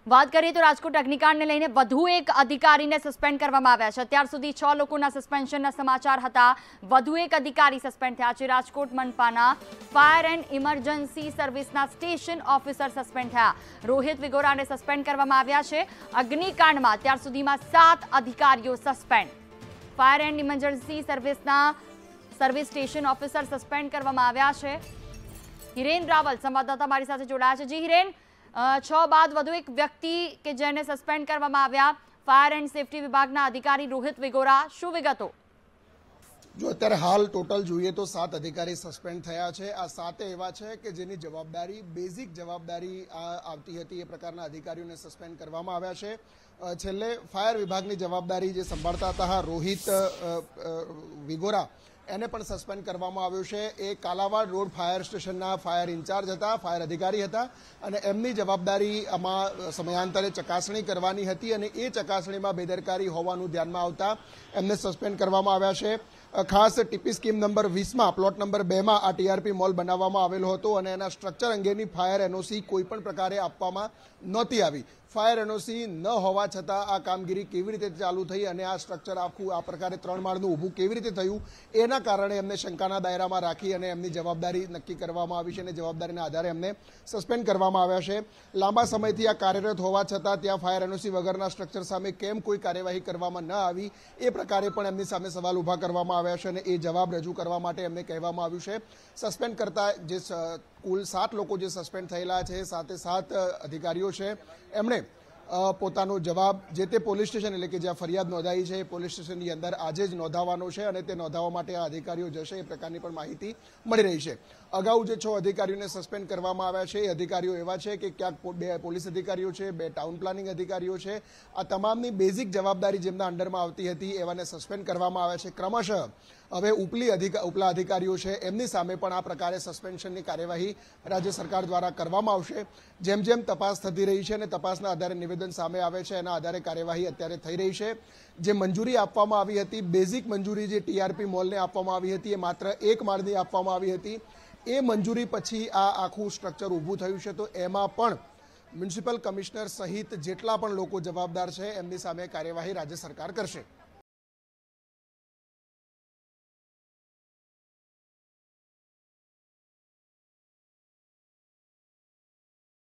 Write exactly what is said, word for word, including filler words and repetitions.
વાત કરીએ તો રાજકોટ અગ્નિકાંડને લઈને વધુ એક અધિકારીને સસ્પેન્ડ કરવામાં આવ્યા છે। અત્યાર સુધી છ લોકોના સસ્પેન્શનના સમાચાર હતા। વધુ એક અધિકારી સસ્પેન્ડ થયા છે। રાજકોટ મનપાના ફાયર એન્ડ ઇમરજન્સી સર્વિસના સ્ટેશન ઓફિસર સસ્પેન્ડ થયા। રોહિત વિગોરાને સસ્પેન્ડ કરવામાં આવ્યા છે। અગ્નિકાંડમાં અત્યાર સુધીમાં સાત અધિકારીઓ સસ્પેન્ડ। ફાયર એન્ડ ઇમરજન્સી સર્વિસના સર્વિસ સ્ટેશન ઓફિસર સસ્પેન્ડ કરવામાં આવ્યા છે। હિરેન રાવલ સંવાદદાતા મારી સાથે જોડાયા છે। જી હિરેન, છ બાદ વધુ એક વ્યક્તિ કે જેને સસ્પેન્ડ કરવામાં આવ્યા, ફાયર એન્ડ સેફટી વિભાગના અધિકારી રોહિત વિગોરા, શું વિગતો? જો અત્યારે હાલ ટોટલ જોઈએ તો સાત અધિકારી સસ્પેન્ડ થયા છે। આ સાતે એવા છે કે જેની જવાબદારી બેઝિક જવાબદારી આવતી હતી એ પ્રકારના અધિકારીઓને સસ્પેન્ડ કરવામાં આવ્યા છે। છેલ્લે ફાયર વિભાગની જવાબદારી જે સંભાળતા હતા રોહિત વિગોરા એને પણ સસ્પેન્ડ કરવામાં આવ્યો છે। એ કાલાવાડ રોડ ફાયર સ્ટેશનના ફાયર ઇન્ચાર્જ હતા, ફાયર અધિકારી હતા અને એમની જવાબદારી આમાં સમયાંતરે ચકાસણી કરવાની હતી અને એ ચકાસણીમાં બેદરકારી હોવાનું ધ્યાનમાં આવતા એમને સસ્પેન્ડ કરવામાં આવ્યા છે। ખાસ ટીપી સ્કીમ નંબર વીસમાં પ્લોટ નંબર બેમાં આ ટીઆરપી મોલ બનાવવામાં આવેલો હતો અને એના સ્ટ્રક્ચર અંગેની ફાયર એનઓસી કોઈ પણ પ્રકારે આપવામાં નહોતી આવી। ફાયર એનઓસી ન હોવા છતાં આ કામગીરી કેવી રીતે ચાલુ થઈ અને આ સ્ટ્રક્ચર આખું આ પ્રકારે ત્રણ માળનું ઊભું કેવી રીતે થયું એના કારણે એમને શંકાના દાયરામાં રાખી અને એમની જવાબદારી નક્કી કરવામાં આવી છે અને જવાબદારીના આધારે એમને સસ્પેન્ડ કરવામાં આવ્યા છે। લાંબા સમયથી આ કાર્યરત હોવા છતાં ત્યાં ફાયર એનઓસી વગરના સ્ટ્રક્ચર સામે કેમ કોઈ કાર્યવાહી કરવામાં ન આવી એ પ્રકારે પણ એમની સામે સવાલ ઊભા કરવામાં આવ્યા છે અને એ જવાબ રજૂ કરવા માટે એમને કહેવામાં આવ્યું છે। સસ્પેન્ડ કરતા જે કુલ સાત લોકો જે સસ્પેન્ડ થયેલા છે, સાતે સાત અધિકારીઓ છે, એમણે પોતાનો જવાબ જે તે પોલીસ સ્ટેશન એટલે કે જ્યાં ફરિયાદ નોંધાઈ છે એ પોલીસ સ્ટેશનની અંદર આજે જ નોંધાવવાનો છે અને તે નોંધાવવા માટે આ અધિકારીઓ જશે એ પ્રકારની પણ માહિતી મળી રહી છે। અગાઉ જે છ અધિકારીઓને સસ્પેન્ડ કરવામાં આવ્યા છે એ અધિકારીઓ એવા છે કે ક્યાંક બે પોલીસ અધિકારીઓ છે, બે ટાઉન પ્લાનિંગ અધિકારીઓ છે। આ તમામની બેઝિક જવાબદારી જેમના અંડરમાં આવતી હતી એવાને સસ્પેન્ડ કરવામાં આવ્યા છે। ક્રમશઃ હવે ઉપલી અધિકાર ઉપલા અધિકારીઓ છે એમની સામે પણ આ પ્રકારે સસ્પેન્શનની કાર્યવાહી રાજ્ય સરકાર દ્વારા કરવામાં આવશે। જેમ જેમ તપાસ થતી રહી છે અને તપાસના આધારે નિવેદન સામે આવે છે એના આધારે કાર્યવાહી અત્યારે થઈ રહી છે। જે મંજૂરી આપવામાં આવી હતી, બેઝિક મંજૂરી જે ટીઆરપી મોલને આપવામાં આવી હતી એ માત્ર એક માળની આપવામાં આવી હતી। એ મંજૂરી પછી આ આખું સ્ટ્રક્ચર ઊભું થયું છે તો એમાં પણ મ્યુનિસિપલ કમિશનર સહિત જેટલા પણ લોકો જવાબદાર છે એમની સામે કાર્યવાહી રાજ્ય સરકાર કરશે।